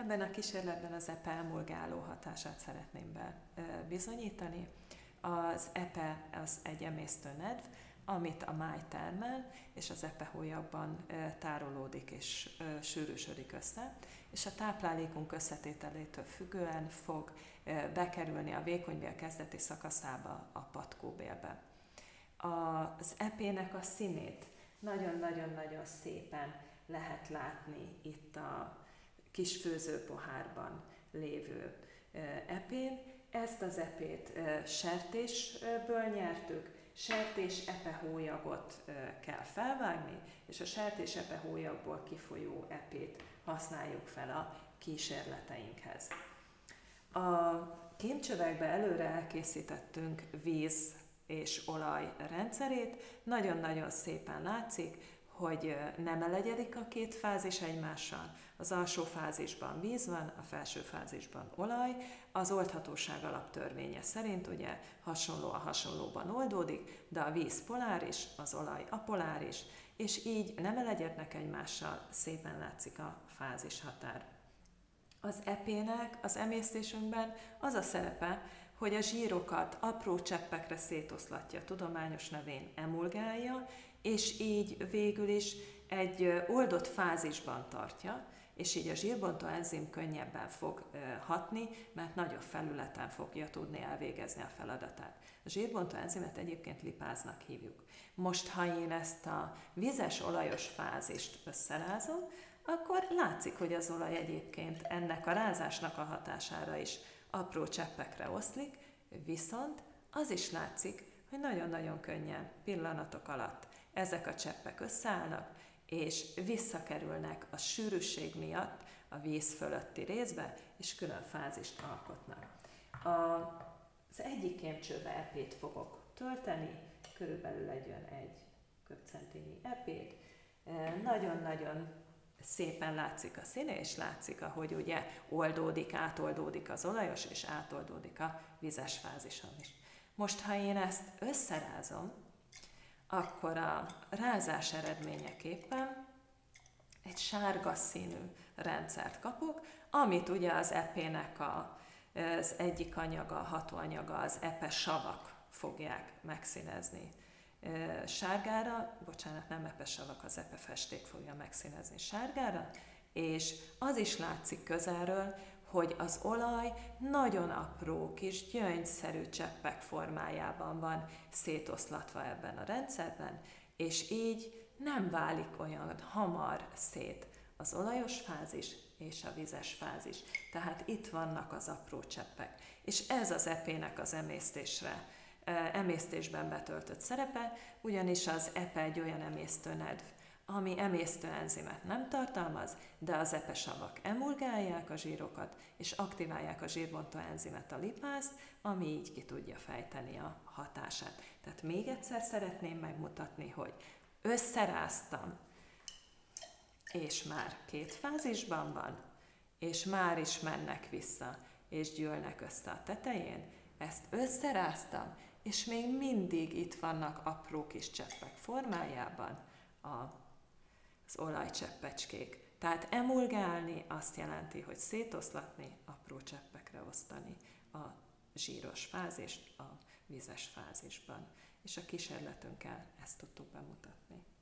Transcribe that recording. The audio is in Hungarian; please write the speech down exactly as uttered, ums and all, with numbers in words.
Ebben a kísérletben az epe emulgáló hatását szeretném bizonyítani. Az epe az egy emésztőnedv, amit a máj termel, és az epehólyagban tárolódik és sűrűsödik össze, és a táplálékunk összetételétől függően fog bekerülni a vékonybél kezdeti szakaszába, a patkóbélbe. Az epének a színét nagyon-nagyon-nagyon szépen lehet látni itt a kis főzőpohárban lévő epén. Ezt az epét sertésből nyertük, sertés epehólyagot kell felvágni, és a sertés epehólyagból kifolyó epét használjuk fel a kísérleteinkhez. A kémcsövekbe előre elkészítettünk víz és olaj rendszerét. Nagyon-nagyon szépen látszik, hogy nem melegyedik a két fázis egymással. Az alsó fázisban víz van, a felső fázisban olaj. Az oldhatóság alaptörvénye szerint ugye hasonló a hasonlóban oldódik, de a víz poláris, az olaj apoláris, és így nem melegednek egymással, szépen látszik a fázishatár. Az epének az emésztésünkben az a szerepe, hogy a zsírokat apró cseppekre szétoszlatja, tudományos nevén emulgálja, és így végül is egy oldott fázisban tartja, és így a zsírbontó enzim könnyebben fog hatni, mert nagyobb felületen fogja tudni elvégezni a feladatát. A zsírbontó enzimet egyébként lipáznak hívjuk. Most, ha én ezt a vizes, olajos fázist összerázom, akkor látszik, hogy az olaj egyébként ennek a rázásnak a hatására is apró cseppekre oszlik, viszont az is látszik, hogy nagyon-nagyon könnyen, pillanatok alatt ezek a cseppek összeállnak, és visszakerülnek a sűrűség miatt a víz fölötti részbe, és külön fázist alkotnak. Az egyik kémcsőbe epét fogok tölteni, körülbelül egy olyan egy köbcentinyi epét. Nagyon-nagyon szépen látszik a színe, és látszik, ahogy ugye oldódik, átoldódik az olajos, és átoldódik a vizes fázison is. Most, ha én ezt összerázom, akkor a rázás eredményeképpen egy sárga színű rendszert kapok, amit ugye az epének a, az egyik anyaga, a hatóanyaga, az epesavak fogják megszínezni sárgára, bocsánat, nem epesavak, az epefesték fogja megszínezni sárgára, és az is látszik közelről, hogy az olaj nagyon apró kis gyöngyszerű cseppek formájában van szétoszlatva ebben a rendszerben, és így nem válik olyan hamar szét az olajos fázis és a vizes fázis. Tehát itt vannak az apró cseppek. És ez az epének az emésztésre, emésztésben betöltött szerepe, ugyanis az epe egy olyan emésztőnedv, ami emésztőenzimet nem tartalmaz, de az epesavak emulgálják a zsírokat, és aktiválják a zsírbontó enzimet, a lipázt, ami így ki tudja fejteni a hatását. Tehát még egyszer szeretném megmutatni, hogy összeráztam, és már két fázisban van, és már is mennek vissza, és gyűlnek össze a tetején. Ezt összeráztam, és még mindig itt vannak apró kis cseppek formájában a az olajcseppecskék. Tehát emulgálni azt jelenti, hogy szétoszlatni, apró cseppekre osztani a zsíros fázist a vizes fázisban. És a kísérletünkkel ezt tudtuk bemutatni.